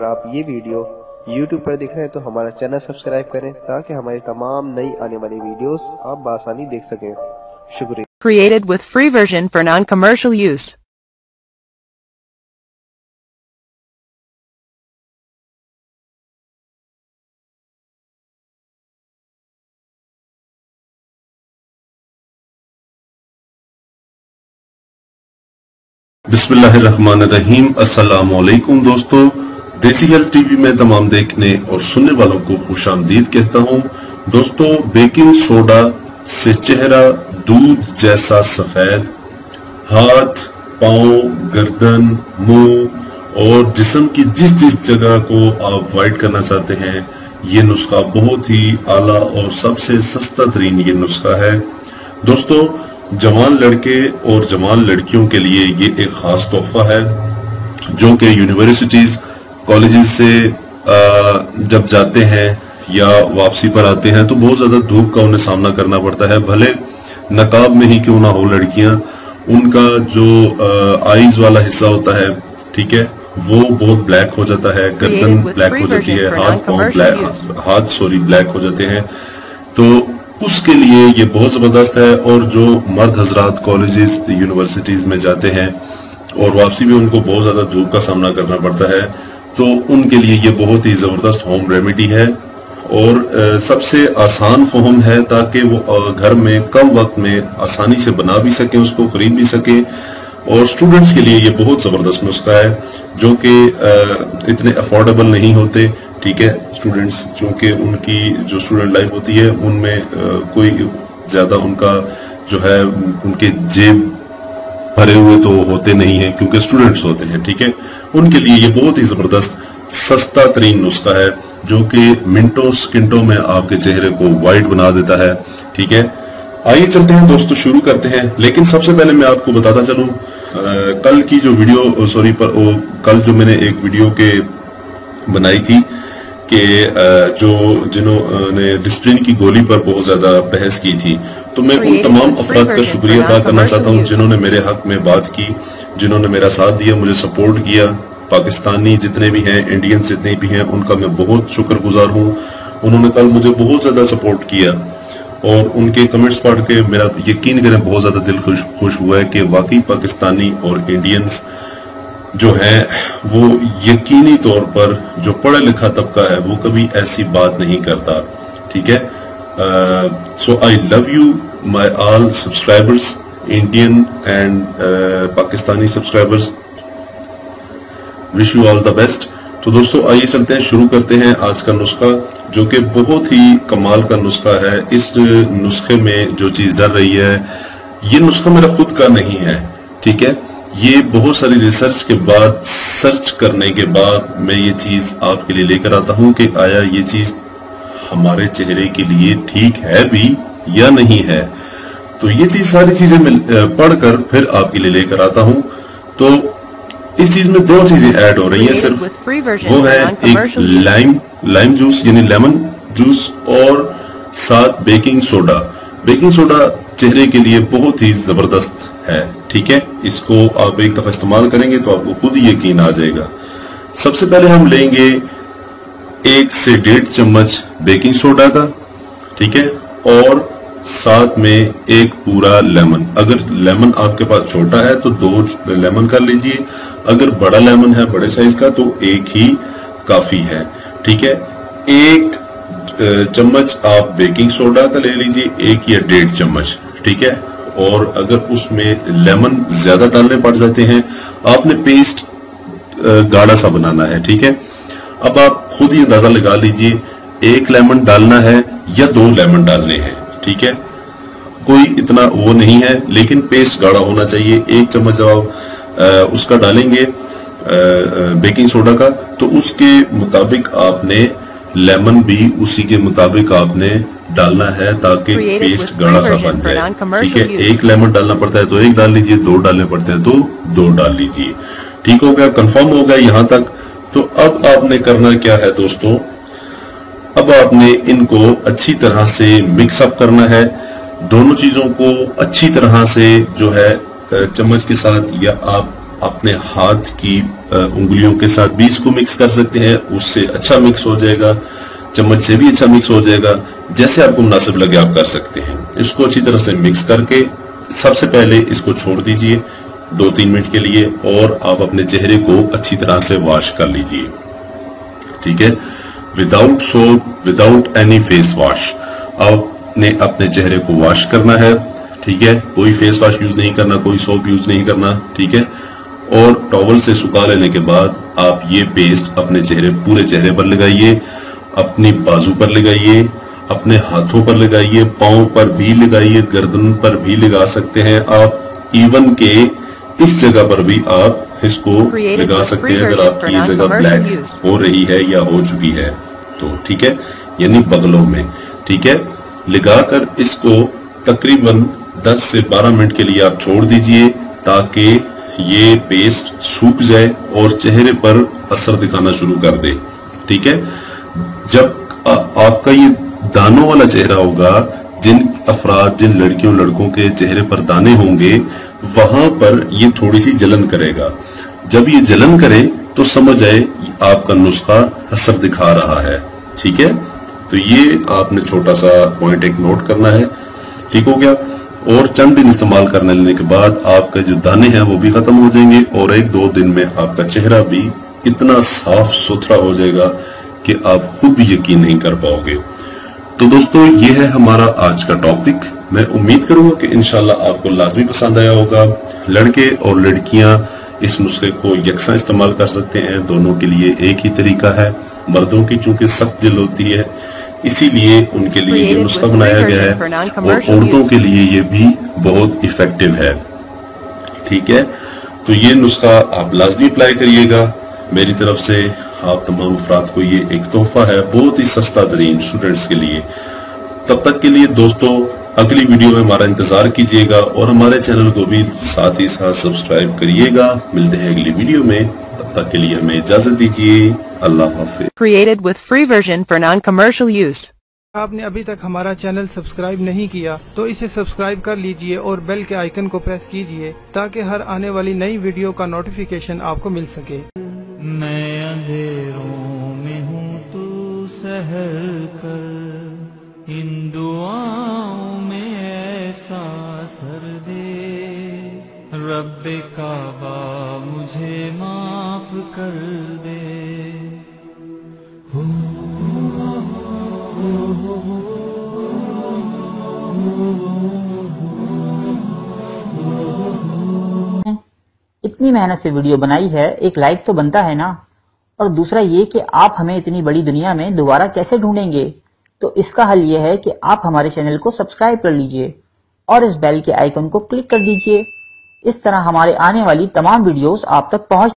اگر آپ یہ ویڈیو YouTube پر دیکھ رہے ہیں تو ہمارا چینل سبسکرائب کریں تاکہ ہماری تمام نئی آنے والی ویڈیوز آپ بآسانی دیکھ سکیں. شکریہ. Created with free version for non-commercial use. بسم اللہ الرحمن الرحیم. السلام علیکم دوستو. دیسی ہیلتھ ٹی وی میں تمام دیکھنے اور سننے والوں کو خوش آمدید کہتا ہوں. دوستو، بیکنگ سوڈا سے چہرہ دودھ جیسا سفید، ہاتھ، پاؤں، گردن، منہ اور جسم کی جس جگہ کو آپ وائٹ کرنا چاہتے ہیں، یہ نسخہ بہت ہی اعلیٰ اور سب سے سستا ترین یہ نسخہ ہے. دوستو، جوان لڑکے اور جوان لڑکیوں کے لیے یہ ایک خاص تحفہ ہے جو کہ یونیورسٹیز کالجز سے جب جاتے ہیں یا واپسی پر آتے ہیں تو بہت زیادہ دھوپ کا انہیں سامنا کرنا پڑتا ہے. بھلے نقاب میں ہی کیوں نہ ہو لڑکیاں، ان کا جو آئیز والا حصہ ہوتا ہے، ٹھیک ہے، وہ بہت بلیک ہو جاتا ہے، گردن بلیک ہو جاتی ہے، ہاتھ بلیک ہو جاتے ہیں. تو اس کے لیے یہ بہت زبردست ہے. اور جو مرد حضرات کالجز یونیورسٹیز میں جاتے ہیں اور واپسی میں ان کو بہت زیادہ دھوپ کا سامنا کرنا پڑتا ہے، تو ان کے لیے یہ بہت ہی زبردست ہوم ریمیڈی ہے اور سب سے آسان فہم ہے تاکہ وہ گھر میں کم وقت میں آسانی سے بنا بھی سکیں، اس کو خرید بھی سکیں. اور اسٹوڈنٹس کے لیے یہ بہت زبردست نسخہ ہے جو کہ اتنے افورڈیبل نہیں ہوتے. ٹھیک ہے، اسٹوڈنٹس چونکہ ان کی جو اسٹوڈنٹ لائف ہوتی ہے ان میں کوئی زیادہ ان کا جو ہے ان کے جیب بھرے ہوئے تو ہوتے نہیں ہیں کیونکہ اسٹوڈنٹس ہوتے ہیں. ٹھیک ہے، ان کے لیے یہ بہت ہی زبردست سستا ترین نسخہ ہے جو کہ منٹوں سکنٹوں میں آپ کے چہرے کو وائٹ بنا دیتا ہے. ٹھیک ہے، آئیے چلتے ہیں دوستو، شروع کرتے ہیں. لیکن سب سے پہلے میں آپ کو بتاتا چلوں، کل کی جو ویڈیو کل جو میں نے ایک ویڈیو کے بنائی تھی کہ جنہوں نے ڈسپلن کی گولی پر بہت زیادہ بحث کی تھی، تو میں ان تمام افراد کا شکریہ ادا کرنا چاہتا ہوں جنہوں نے میرے حق میں بات کی، جنہوں نے میرا ساتھ دیا، مجھے سپورٹ کیا. پاکستانی جتنے بھی ہیں، انڈین جتنے بھی ہیں، ان کا میں بہت شکر گزار ہوں. انہوں نے کل مجھے بہت زیادہ سپورٹ کیا اور ان کے کمنٹس پڑھ کے میرا یقین کریں بہت زیادہ دل خوش ہوا ہے کہ واقعی پاکستانی اور انڈینز جو ہیں وہ یقینی طور پر جو پڑھا لکھا طبقہ ہے وہ کبھی ایسی بات نہیں کرتا. ٹھیک ہے، so I love you my all subscribers, Indian and Pakistani subscribers, wish you all the best. تو دوستو آئیے چلتے ہیں، شروع کرتے ہیں آج کا نسخہ جو کہ بہت ہی کمال کا نسخہ ہے. اس نسخے میں جو چیز ڈر رہی ہے، یہ نسخہ میرا خود کا نہیں ہے. ٹھیک ہے، یہ بہت ساری ریسرچ کے بعد، سرچ کرنے کے بعد میں یہ چیز آپ کے لیے لے کر آتا ہوں کہ آیا یہ چیز ہمارے چہرے کے لیے ٹھیک ہے بھی یا نہیں ہے. تو یہ چیز ساری چیزیں میں پڑھ کر پھر آپ کے لیے لے کر آتا ہوں. تو اس چیز میں دو چیزیں ایڈ ہو رہی ہیں صرف، وہ ہے ایک لائم جوس یعنی لیمن جوس اور ساتھ بیکنگ سوڈا. بیکنگ سوڈا چہرے کے لیے بہت ہی زبردست ہے. ٹھیک ہے، اس کو آپ ایک دفعہ استعمال کریں گے تو آپ کو خود ہی یقین آ جائے گا. سب سے پہلے ہم لیں گے 1 سے 1.5 چمچ بیکنگ سوڈا کا. ٹھیک ہے، اور ساتھ میں ایک پورا لیمن. اگر لیمن آپ کے پاس چھوٹا ہے تو 2 لیمن کر لیجئے، اگر بڑا لیمن ہے بڑے سائز کا تو 1 ہی کافی ہے. ٹھیک ہے، 1 چمچ آپ بیکنگ سوڈا کا لے لیجئے، 1 یا 1.5 چمچ. ٹھیک ہے، اور اگر اس میں لیمن زیادہ ڈالنے پڑ جاتے ہیں، آپ نے پیسٹ گاڑھا سا بنانا ہے. ٹھیک ہے، اب آپ خود ہی اندازہ لگا لیجئے 1 لیمن ڈالنا ہے یا 2 لیمن ڈالنے ہیں. ٹھیک ہے، کوئی اتنا وہ نہیں ہے لیکن پیسٹ گاڑھا ہونا چاہیے. 1 چمچ جب آپ اس کا ڈالیں گے بیکنگ سوڈا کا تو اس کے مطابق آپ نے لیمن بھی اسی کے مطابق آپ نے ڈالنا ہے تاکہ پیسٹ گاڑھا سا بن جائے. ٹھیک ہے، 1 لیمن ڈالنا پڑتا ہے تو 1 ڈال لیجئے، 2 ڈالنے پڑتے ہیں تو 2 ڈال لیجئے. ٹھیک ہو گیا، کنفرم ہو گیا یہاں تک. تو اب آپ نے کرنا کیا ہے دوستو، اب آپ نے ان کو اچھی طرح سے مکس اپ کرنا ہے. دونوں چیزوں کو اچھی طرح سے جو ہے چمچ کے ساتھ یا آپ اپنے ہاتھ کی انگلیوں کے ساتھ بھی اس کو مکس کر سکتے ہیں، اس سے اچھا مکس ہو جائے گا، چمچ سے بھی اچھا مکس ہو جائے گا، جیسے آپ کو مناسب لگے آپ کر سکتے ہیں۔ اس کو اچھی طرح سے مکس کر کے سب سے پہلے اس کو چھوڑ دیجئے 2-3 منٹ کے لیے، اور آپ اپنے چہرے کو اچھی طرح سے واش کر لیجئے، ٹھیک ہے، without soap, without any face wash. آپ نے اپنے چہرے کو واش کرنا ہے، ٹھیک ہے، کوئی فیس واش یوز نہیں کرنا، کوئی سوپ یوز نہیں کرنا، ٹھیک ہے، اور ٹاول سے سکھا لینے کے بعد آپ یہ پیسٹ اپنے پورے چہرے پر لگائیے، اپنی بازو پر لگائیے، اپنے ہاتھوں پر لگائیے، پاؤں پر بھی لگائیے، گردن پر بھی لگا سکتے ہیں آپ، ایون کہ اس جگہ پر بھی آپ اس کو لگا سکتے ہیں اگر آپ کی یہ جگہ بلیک ہو رہی ہے یا ہو چکی ہے تو، ٹھیک ہے، یعنی بغلوں میں، ٹھیک ہے، لگا کر اس کو تقریباً 10 سے 12 منٹ کے لیے آپ چھوڑ دیجئے تاکہ یہ پیسٹ سوکھ جائے اور چہرے پر اثر دکھانا شروع کر دے، ٹھیک ہے۔ جب آپ کا یہ دانوں والا چہرہ ہوگا، جن افراد، جن لڑکیوں لڑکوں کے چہرے پر دانے ہوں گے، وہاں پر یہ تھوڑی سی جلن کرے گا۔ جب یہ جلن کرے تو سمجھ آئے آپ کا نسخہ اثر دکھا رہا ہے، ٹھیک ہے۔ تو یہ آپ نے چھوٹا سا پوائنٹ ایک نوٹ کرنا ہے، ٹھیک ہو گیا، اور چند دن استعمال کرنے لینے کے بعد آپ کا جو دانے ہیں وہ بھی ختم ہو جائیں گے، اور 1-2 دن میں آپ کا چہرہ بھی اتنا صاف ستھرا ہو جائے گا کہ آپ خود بھی یقین نہیں کر پاؤ گے۔ تو دوستو یہ ہے ہمارا آج کا ٹاپک، میں امید کروں گا کہ انشاءاللہ آپ کو لازمی پسند آیا ہوگا۔ لڑکے اور لڑکیاں اس نسخے کو یکساں استعمال کر سکتے ہیں، دونوں کے لیے ایک ہی طریقہ ہے۔ مردوں کی چونکہ سخت جلد ہوتی ہے اسی لیے ان کے لیے یہ نسخہ بنایا گیا ہے، اور عورتوں کے لیے یہ بھی بہت ایفیکٹو ہے، ٹھیک ہے۔ تو یہ نسخہ آپ لازمی اپلائی کریے گا، میری طرف سے آپ تمام افراد کو یہ ایک تحفہ ہے، بہت ہی سستا ترین اسٹوڈنٹس کے لیے۔ تب تک کے لیے دوستو اگلی ویڈیو میں ہمارا انتظار کیجیے گا، اور ہمارے چینل کو بھی ساتھ ہی ساتھ سبسکرائب کریے گا۔ ملتے ہیں اگلی ویڈیو میں، تب تک کے لیے ہمیں اجازت دیجیے، اللہ حافظ۔ Created with free version for non-commercial use. آپ نے ابھی تک ہمارا چینل سبسکرائب نہیں کیا تو اسے سبسکرائب کر لیجئے اور بیل کے آئیکن کو پریس کیجئے تاکہ ہر آنے والی نئی ویڈیو کا نوٹیفیکیشن آپ کو مل سکے۔ میں اندھیروں میں ہوں تو سحر کر، ان دعاؤں میں ایسا سر دے، رب کعبہ مجھے معاف کر دے۔ اتنی محنت سے ویڈیو بنائی ہے، ایک لائک تو بنتا ہے نا، اور دوسرا یہ کہ آپ ہمیں اتنی بڑی دنیا میں دوبارہ کیسے ڈھونڈیں گے؟ تو اس کا حل یہ ہے کہ آپ ہمارے چینل کو سبسکرائب کر لیجئے اور اس بیل کے آئیکن کو کلک کر دیجئے۔ اس طرح ہمارے آنے والی تمام ویڈیوز آپ تک پہنچ